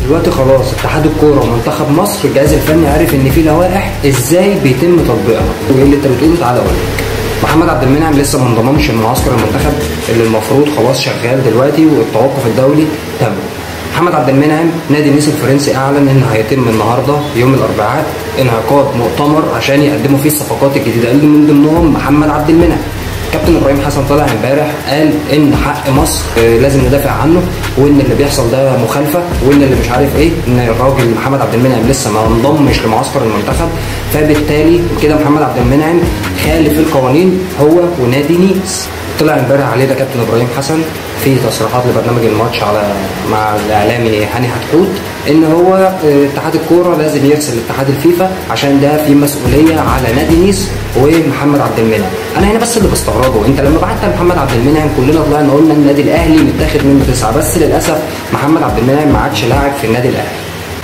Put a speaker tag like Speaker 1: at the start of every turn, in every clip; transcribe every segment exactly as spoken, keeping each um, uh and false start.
Speaker 1: دلوقتي خلاص اتحاد الكوره ومنتخب مصر الجهاز الفني عارف ان في لوائح ازاي بيتم تطبيقها. وايه اللي انت بتقوله؟ تعالى اقول لك. محمد عبد المنعم لسه ما انضممش لمعسكر المنتخب اللي المفروض خلاص شغال دلوقتي والتوقف الدولي تم. محمد عبد المنعم نادي نيس الفرنسي اعلن ان هيتم النهارده يوم الاربعاء انعقاد مؤتمر عشان يقدموا فيه الصفقات الجديده اللي من ضمنهم محمد عبد المنعم. كابتن ابراهيم حسن طلع امبارح قال ان حق مصر لازم ندافع عنه، وان اللي بيحصل ده مخالفه، وان اللي مش عارف ايه، ان الراجل محمد عبد المنعم لسه ما انضمش لمعسكر المنتخب، فبالتالي كده محمد عبد المنعم خالف القوانين هو ونادي نيس. طلع امبارح عليه ده كابتن ابراهيم حسن في تصريحات لبرنامج الماتش على مع الاعلامي هاني حتحوت ان هو اتحاد الكوره لازم يرسل لاتحاد الفيفا عشان ده في مسؤوليه على نادي نيس ومحمد عبد المنعم. انا هنا بس اللي بستغربه، انت لما بعت محمد عبد المنعم كلنا طلعنا قلنا النادي الاهلي متاخد منه تسعه، بس للاسف محمد عبد المنعم ما عادش لاعب في النادي الاهلي.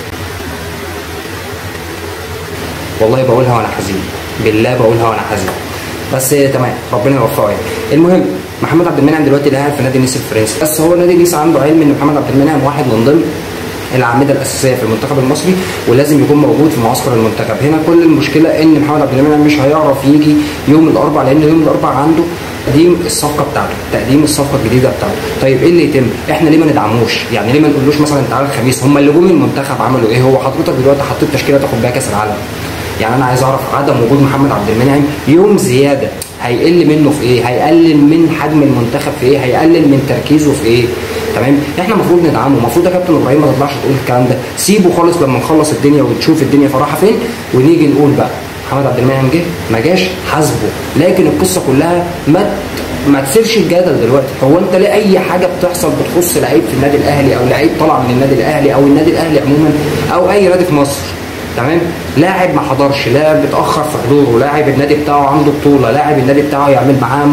Speaker 1: والله بقولها وانا حزين، بالله بقولها وانا حزين، بس تمام ربنا يوفقه. يعني المهم محمد عبد المنعم دلوقتي لاعب في نادي نيس الفرنسي، بس هو نادي نيس عنده علم ان محمد عبد المنعم واحد من ضمن الاعمده الاساسيه في المنتخب المصري ولازم يكون موجود في معسكر المنتخب. هنا كل المشكله ان محمد عبد المنعم مش هيعرف يجي يوم الاربعاء، لان يوم الاربعاء عنده تقديم الصفقه بتاعته، تقديم الصفقه الجديده بتاعته. طيب ايه اللي يتم؟ احنا ليه ما ندعموش؟ يعني ليه ما نقولوش مثلا تعالى الخميس؟ هم اللي جم المنتخب عملوا ايه؟ هو حضرتك دلوقتي حطيت تشكيله تاخد بيها كاس العالم. يعني انا عايز اعرف عدم وجود محمد عبد المنعم يوم زياده هيقل منه في ايه؟ هيقلل من حجم المنتخب في ايه؟ هيقلل من تركيزه في ايه؟ تمام؟ احنا المفروض ندعمه، المفروض يا كابتن ابراهيم ما تطلعش تقول الكلام ده، سيبه خالص لما نخلص الدنيا وتشوف الدنيا فراحه فين ونيجي نقول بقى محمد عبد المنعم جه ما جاش حاسبه. لكن القصه كلها ما ما تثيرش الجدل دلوقتي. هو انت ليه اي حاجه بتحصل بتخص لعيب في النادي الاهلي او لعيب طلع من النادي الاهلي او النادي الاهلي عموما او اي نادي في مصر، تمام؟ لاعب ما حضرش، لاعب بتاخر في حضوره، لاعب النادي بتاعه عنده بطوله، لاعب النادي بتاعه يعمل معاه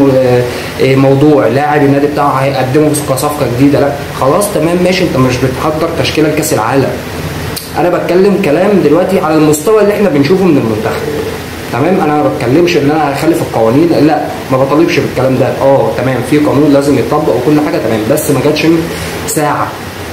Speaker 1: موضوع، لاعب النادي بتاعه هيقدمه كصفقه جديده، لا خلاص تمام ماشي، انت مش بتحضر تشكيله لكاس العالم. انا بتكلم كلام دلوقتي على المستوى اللي احنا بنشوفه من المنتخب، تمام؟ انا ما بتكلمش ان انا اخالف القوانين، لا ما بطالبش بالكلام ده. اه تمام في قانون لازم يتطبق وكل حاجه تمام، بس ما جاتش ساعه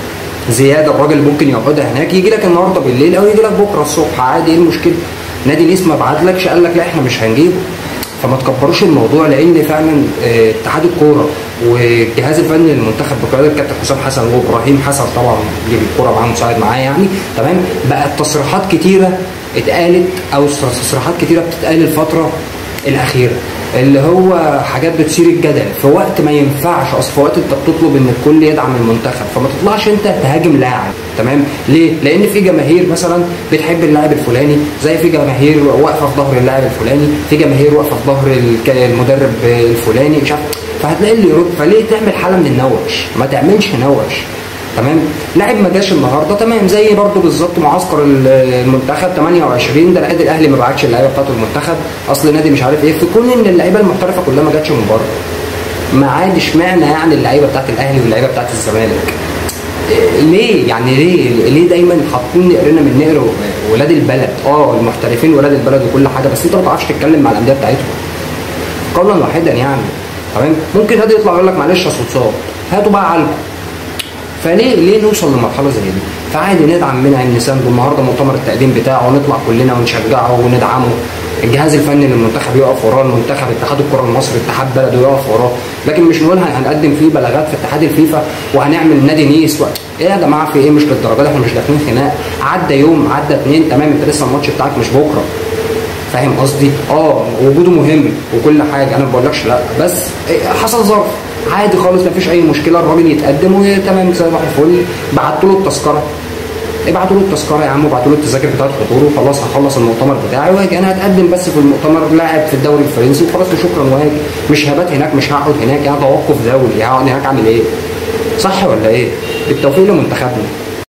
Speaker 1: زياده الراجل ممكن يقعدها هناك، يجي لك النهارده بالليل او يجي لك بكره الصبح عادي، ايه المشكله؟ نادي نيس ما بعتلكش قال لك لا احنا مش هنجيبه. فما تكبروش الموضوع، لان فعلا اتحاد الكوره والجهاز الفني للمنتخب بقياده الكابتن حسام حسن وابراهيم حسن طبعا اللي الكوره معاه مساعد معاه يعني، تمام؟ بقت تصريحات كتيره اتقالت او تصريحات كتيره بتتقال الفتره الاخيره اللي هو حاجات بتثير الجدل في وقت ما ينفعش اصلا، في وقت انت بتطلب ان الكل يدعم المنتخب، فما تطلعش انت تهاجم لاعب، تمام؟ ليه؟ لان في جماهير مثلا بتحب اللاعب الفلاني، زي في جماهير واقفه في ظهر اللاعب الفلاني، في جماهير واقفه في ظهر المدرب الفلاني، مش عارف، فهتلاقي اللي يرد. فليه تعمل حاله من النوش؟ ما تعملش نوش، تمام؟ لاعب ما جاش النهارده تمام، زي برضه بالظبط معسكر المنتخب ثمانية وعشرين ده النادي الاهلي ما بعتش اللعيبه بتاعته المنتخب، اصل النادي مش عارف ايه، في كون ان اللعيبه المحترفه كلها ما جاتش من بره. ما عاد اشمعنى يعني اللعيبه بتاعت الاهلي واللعيبه بتاعت الزمالك؟ ليه؟ يعني ليه؟ ليه دايما حاطين نقرنا من نقر ولاد البلد؟ اه المحترفين ولاد البلد وكل حاجه، بس انت ما تعرفش تتكلم مع الانديه بتاعتهم. قولا واحدا يعني، تمام؟ ممكن نادي يطلع يقول لك معلش اصل اتصاب، هاتوا بقى عالجوا. فليه ليه نوصل لمرحله زي دي؟ فعادي ندعم منعم نسانده النهارده مؤتمر التقديم بتاعه ونطلع كلنا ونشجعه وندعمه، الجهاز الفني للمنتخب يقف وراه، المنتخب اتحاد الكره المصري اتحاد بلده يقف وراه، لكن مش نقول هنقدم فيه بلاغات في اتحاد الفيفا وهنعمل نادي نيس و... ايه يا جماعه في ايه؟ مش للدرجه دي، احنا مش داخلين خناق، عدى يوم عدى اثنين تمام، انت لسه الماتش بتاعك مش بكره، فاهم قصدي؟ اه وجوده مهم وكل حاجه، انا ما بقولكش لا، بس حصل ظرف عادي خالص مفيش اي مشكله، الراجل يتقدم وتمام زي الفل. بعتوا له التذكره، ابعتوا له التذكره يا عم وابعتوا له التذاكر بتاعت حضوره، خلاص هخلص المؤتمر بتاعي واجي انا هتقدم بس في المؤتمر لاعب في الدوري الفرنسي وخلاص وشكرا واجي، مش هبات هناك، مش هقعد هناك، يعني توقف دولي، هقعد هناك اعمل ايه؟ صح ولا ايه؟ بالتوفيق لمنتخبنا.